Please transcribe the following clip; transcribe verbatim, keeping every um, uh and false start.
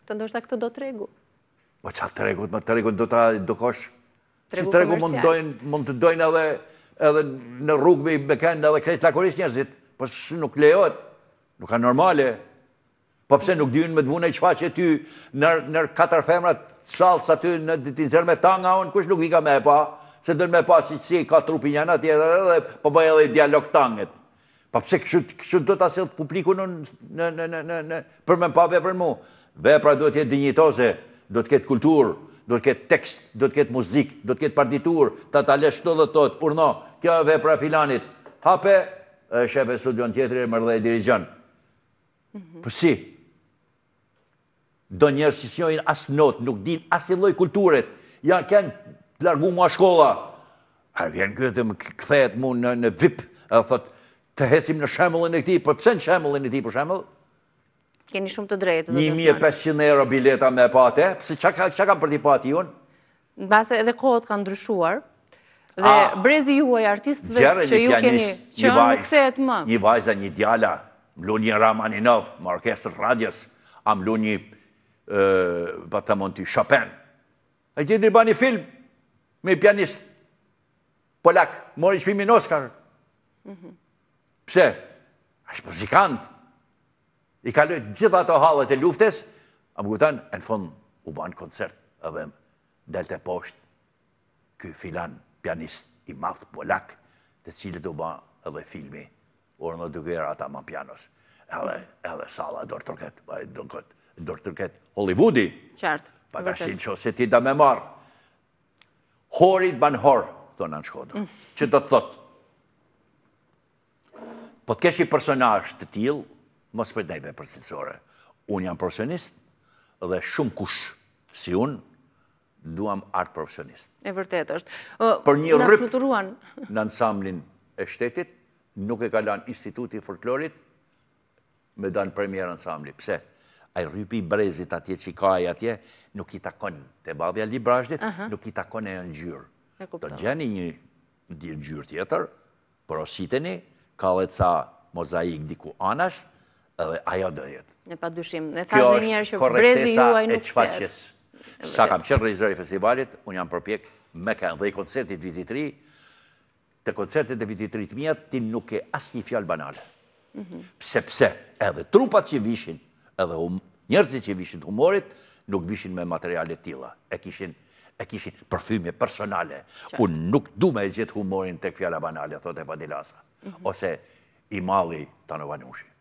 Të ndoshta këtë do tregu. Po qa tregut, më tregut do ta dokosh. Tregu Si tregu komercial. mund të dojnë edhe edhe në rrugë me kënë edhe krejt lakorisht njerëzit, po nuk lejohet, nuk ka normale. Po pse nuk dynë me të vunë e qfaqe ty nër katër femrat salës aty në ditinëzër me tanga, unë kush nuk vika me e pa, se dënë me pa si si ka trupin janë atje edhe po bëj edhe dialog tanget. Po pse kështu do të asilë publiku për me pa vepër mu. Vepra do të jetë dinjitoze, do të ketë kulturë, do të ketë tekst, do të ketë muzik, do të ketë partitur, ta ta lesh të dhe tot, urno, kjo e vepra filanit, hape, e shepe studion tjetëri e mërdhe e dirigjon. Për si? Do njerës që s'njojnë as not, nuk din as një lloj kulturet, janë kënë të largu mua shkolla. A vjen këtë më këthet mu në vip, e thot, të hecim në shemullin e këti, për pse në shemullin e ti, për shemull? Keni shumë të drejtë. një mijë e pesëqind euro bileta me pate, pëse qa kam për t'i pati unë? Në base edhe kohët kanë ndryshuar, dhe brezi juaj artistëve që ju keni, që nuk kthehet më. Një vajza, një djala, mlu një Ramaninov, më orkestrës radios, a mlu një, pa të mund t'i Chopin. E që një ba një film, me pianist, polak, mori çmimin Oscar. Pse? Ashtë muzikant. I kaloj gjitha ato hallet e luftes, a më kujtan, e në fund u banë koncert, edhe delte poshtë, ky filan pianist i madh polak, të cilët u ba edhe filmi, orë në dugera ata ma pianos. Edhe sala dorë tërket, dorë tërket Hollywoodi. Qartë. Pa ta shilë që se ti da me marë. Horit ban hor, thonë në Shkodër. Që do të thotë? Po të kesh një personazh të tillë, mos përdejve për cilësore. Unë jam profesionist dhe shumë kush si unë duam art profesionist. E vërtet është. Për një Na rryp fluturuan. në ansamblin e shtetit, nuk e ka lanë Instituti i Folklorit me danë premier ansambli. Pse? Ai rrypi i brezit atje që ka ai atje, nuk i takon te badhja librazhdit, nuk i takon e nxjerr. Do gjeni një nxjerr tjetër, porositeni, ka dhe ca mozaik diku anash, edhe ajo do jetë. Në pa dyshim. Ne Kjo thash një herë është që brezi juaj korrektesa e nuk çfaqjes. Sa kam qenë regjisor i festivalit, unë jam përpjek me kanë dhe i koncertit vitit ri, të koncertit e vitit ri të mija, ti nuk ke asnjë fjalë banale. Sepse edhe trupat që vishin, edhe njerëzit që vishin të humorit, nuk vishin me materiale tilla. E kishin e kishin përfyme personale. Unë nuk du me gjithë humorin tek fjala banale, thotë e Padilasa. Ose i malli Tano Vanushi.